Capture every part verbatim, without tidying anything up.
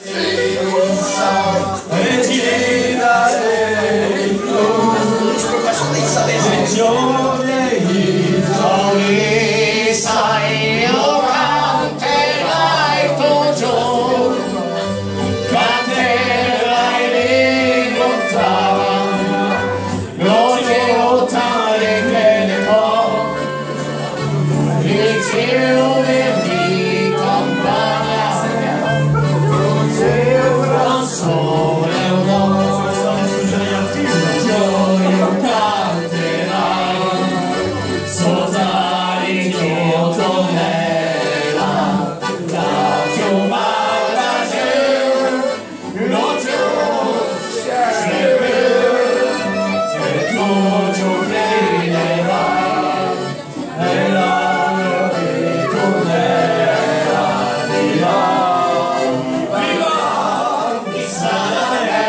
e girare il blu, e giorni, giorni, sai, io canterai tuo giorno, canterai lì lontano, non ti lottare che ne può, il cielo di campagna, un sole e un'ora, giorno canterai, sposare Dio tornerà, la chiamata giù, non giù, sei più, e tu giù crederai, e la ritornerà di là, viva chi sarà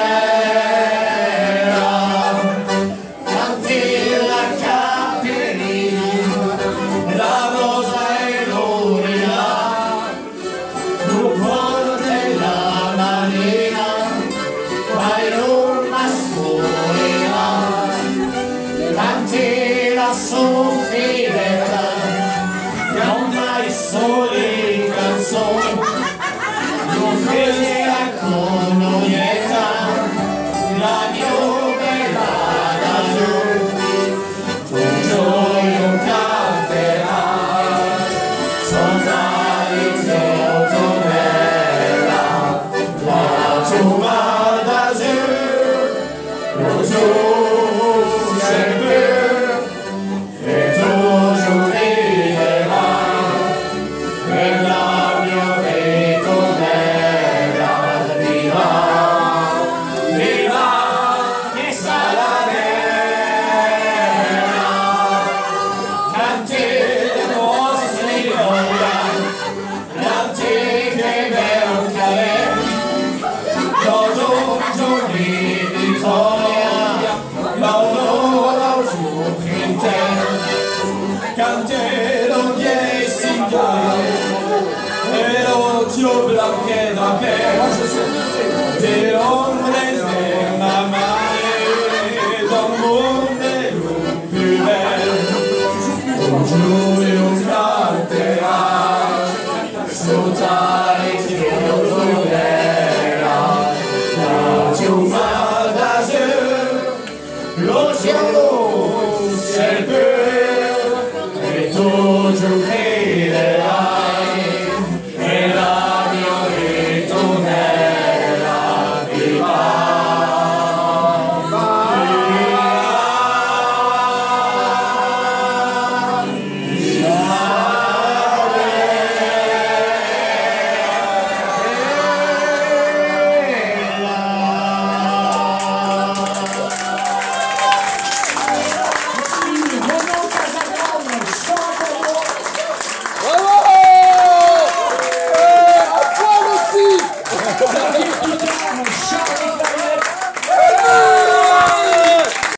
vera, canti la cappellina, la rosa e l'orina, tu porti la manina, vai una scuola, canti la soffietta, non mai soli canzoni, non fai la comunietta, la mia bella laggiù, tu gioia canterai, sposare Dio tornerà, la chiamata giù, non giù sei più, e tu giù crederai, e la mia ritornerà di là, di là che sarà vera, canti le nostre gloria, le antiche belcare, loro giorni di vittoria, loro giù in te, canterò miei signori, e l'occhio blanco da me.